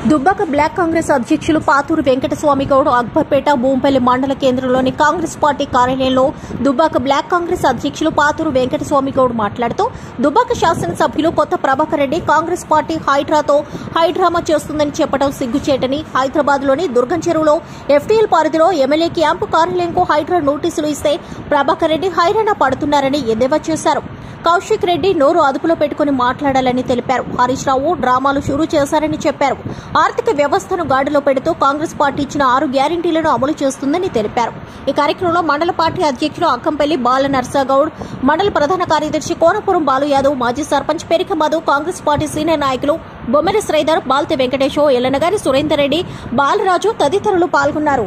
Dubbaka black Congress అధ్యక్షులు పాతూరు వెంకటస్వామి గౌడ్ అక్బర్పేట భూంపల్లి మండల కేంద్రంలోని కాంగ్రెస్ పార్టీ కార్యాలయంలో దుబ్బాక బ్లాక్ కాంగ్రెస్ అధ్యక్షులు పాతూరు వెంకటస్వామి గౌడ్ మాట్లాడుతూ దుబ్బాక శాసనసభ్యులు కొత్త ప్రభాకర్ రెడ్డి కాంగ్రెస్ పార్టీ హైడ్రాతో హైడ్రామా చేస్తుందని చెప్పడం సిగ్గుచేటని, హైదరాబాద్ లోని దుర్గం చెరువులో ఎఫ్టీఎల్ పరిధిలో ఎమ్మెల్యే క్యాంపు కార్యాలయంకు హైడ్రా నోటీసులు ఇస్తే ప్రభాకర్ రెడ్డి హైరాణ పడుతున్నారని ఎద్దేవా చేశారు. కౌశిక్ రెడ్డి నోరు అదుపులో పెట్టుకుని మాట్లాడాలని తెలిపారు. హరీష్ రావు డ్రామాలు షురూ చేశారని చెప్పారు. ఆర్థిక వ్యవస్థను గాడిలో పెడుతూ కాంగ్రెస్ పార్టీ ఇచ్చిన 6 గ్యారంటీలను అమలు చేస్తుందని తెలిపారు. ఈ కార్యక్రమంలో మండల పార్టీ అధ్యక్షులు అక్కంపల్లి బాల నర్సాగౌడ్, మండల ప్రధాన కార్యదర్శి కోనపురం బాలు యాదవ్, మాజీ సర్పంచ్ పెరిక మధు, కాంగ్రెస్ పార్టీ సీనియర్ నాయకులు బొమ్మెర శ్రీధర్, బాల్తే వెంకటేశో, ఎల్లనగారి సురేందర్ రెడ్డి, బాలరాజు తదితరులు పాల్గొన్నారు.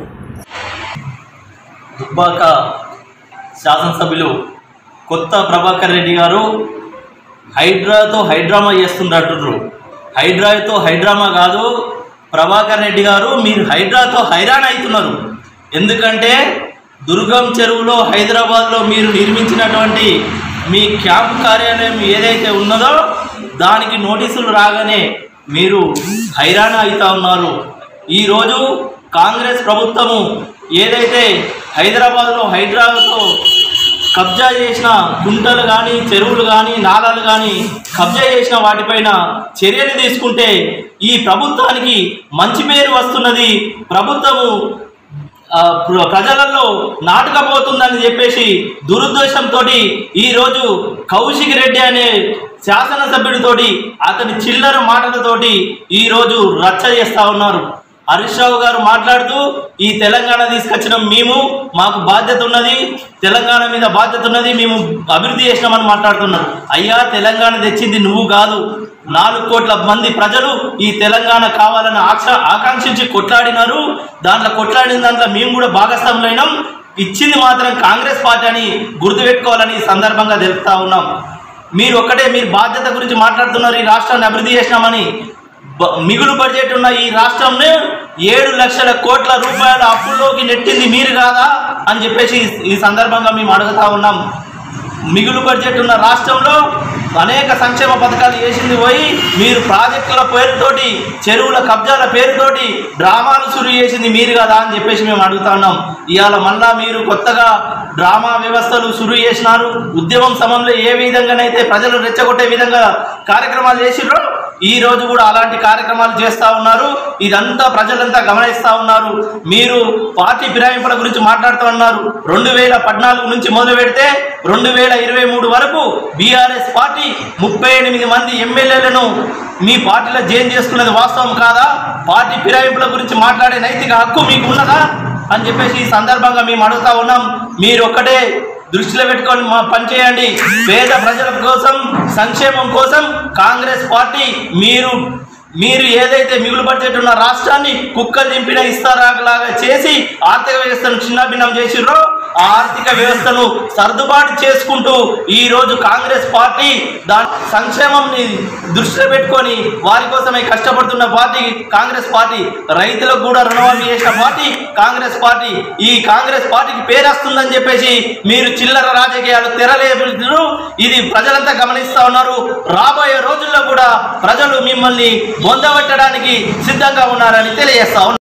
దుబ్బాక శాసనసభ్యులు కొత్త ప్రభాకర్ రెడ్డి గారు హైడ్రాతో హైడ్రామా చేస్తుండ్రు. హైడ్రాతో హైడ్రామా కాదు, ప్రభాకర్ రెడ్డి గారు మీరు హైడ్రాతో హైరాణ అవుతున్నారు. ఎందుకంటే దుర్గం చెరువులో హైదరాబాద్లో మీరు నిర్మించినటువంటి మీ క్యాంపు కార్యాలయం ఏదైతే ఉన్నదో దానికి నోటీసులు రాగానే మీరు హైరాణ అవుతా ఉన్నారు. ఈరోజు కాంగ్రెస్ ప్రభుత్వము ఏదైతే హైదరాబాద్లో హైడ్రాతో కబ్జా చేసిన గుంటలు కానీ, చెరువులు కానీ, నాలాలు కానీ కబ్జా చేసిన వాటిపైన చర్యలు తీసుకుంటే ఈ ప్రభుత్వానికి మంచి పేరు వస్తున్నది, ప్రభుత్వము ప్రజలలో నాటకపోతుందని చెప్పేసి దురుద్దేశంతో ఈరోజు కౌశిక్ రెడ్డి అనే శాసనసభ్యుడితోటి అతని చిల్లర మాటలతోటి ఈరోజు రచ్చ చేస్తూ ఉన్నారు. హరీష్ రావు గారు మాట్లాడుతూ ఈ తెలంగాణ తీసుకొచ్చిన మేము, మాకు బాధ్యత ఉన్నది, తెలంగాణ మీద బాధ్యత ఉన్నది, మేము అభివృద్ధి చేసినామని మాట్లాడుతున్నారు. అయ్యా, తెలంగాణ తెచ్చింది నువ్వు కాదు, 4 కోట్ల మంది ప్రజలు ఈ తెలంగాణ కావాలని ఆకాంక్షించి కొట్లాడినారు. దాంట్లో కొట్లాడిన దాంట్లో మేము కూడా భాగస్వాములైనాం. ఇచ్చింది మాత్రం కాంగ్రెస్ పార్టీ అని గుర్తుపెట్టుకోవాలని ఈ సందర్భంగా తెలుపుతా ఉన్నాం. మీరు బాధ్యత గురించి మాట్లాడుతున్నారు, ఈ రాష్ట్రాన్ని అభివృద్ధి చేసినామని. మిగులు బడ్జెట్ ఉన్న ఈ రాష్ట్రంని 7 లక్షల కోట్ల రూపాయల అప్పుల్లోకి నెట్టింది మీరు కాదా అని చెప్పేసి ఈ సందర్భంగా మేము అడుగుతా ఉన్నాం. మిగులు బడ్జెట్ ఉన్న రాష్ట్రంలో అనేక సంక్షేమ పథకాలు చేసింది పోయి మీరు ప్రాజెక్టుల పేరుతోటి, చెరువుల కబ్జాల పేరుతోటి డ్రామాలు షురూ చేసింది మీరు కదా అని చెప్పేసి మేము అడుగుతా ఉన్నాం. ఇవాళ మళ్ళా మీరు కొత్తగా డ్రామా వ్యవస్థలు షురూ చేసినారు. ఉద్యమం సమయంలో ఏ విధంగానైతే ప్రజలు రెచ్చగొట్టే విధంగా కార్యక్రమాలు చేసిర్రో ఈ రోజు కూడా అలాంటి కార్యక్రమాలు చేస్తూ ఉన్నారు. ఇదంతా ప్రజలంతా గమనిస్తూ ఉన్నారు. మీరు పార్టీ ఫిరాయింపుల గురించి మాట్లాడుతూ ఉన్నారు. 2014 నుంచి మొదలు పెడితే 2023 వరకు బీఆర్ఎస్ పార్టీ 38 మంది ఎమ్మెల్యేలను మీ పార్టీలో జాయిన్ చేసుకున్నది వాస్తవం కాదా? పార్టీ ఫిరాయింపుల గురించి మాట్లాడే నైతిక హక్కు మీకు ఉన్నదా అని చెప్పేసి ఈ సందర్భంగా మేము అడుగుతా ఉన్నాం. మీరు ఒక్కటే దృష్టిలో పెట్టుకొని పనిచేయండి. పేద ప్రజల కోసం, సంక్షేమం కోసం కాంగ్రెస్ పార్టీ మీరు ఏదైతే మిగులు బడ్జెట్ ఉన్న రాష్ట్రాన్ని కుక్కలు దింపిన ఇస్తారాలాగా చేసి ఆర్థిక వ్యవస్థను చిన్నభిన్నం చేసిర్రో ఆ ఆర్థిక వ్యవస్థను సర్దుబాటు చేసుకుంటూ ఈరోజు కాంగ్రెస్ పార్టీ దాని సంక్షేమంని దృష్టిలో పెట్టుకొని వారి కోసమే కష్టపడుతున్న పార్టీ కాంగ్రెస్ పార్టీ. రైతులకు కూడా రుణమాఫీ చేసిన పార్టీ కాంగ్రెస్ పార్టీ. ఈ కాంగ్రెస్ పార్టీకి పేరు వస్తుందని చెప్పేసి మీరు చిల్లర రాజకీయాలు తెరలేరు. ఇది ప్రజలంతా గమనిస్తూ ఉన్నారు. రాబోయే రోజుల్లో కూడా ప్రజలు మిమ్మల్ని పొందబెట్టడానికి సిద్ధంగా ఉన్నారని తెలియజేస్తా ఉన్నారు.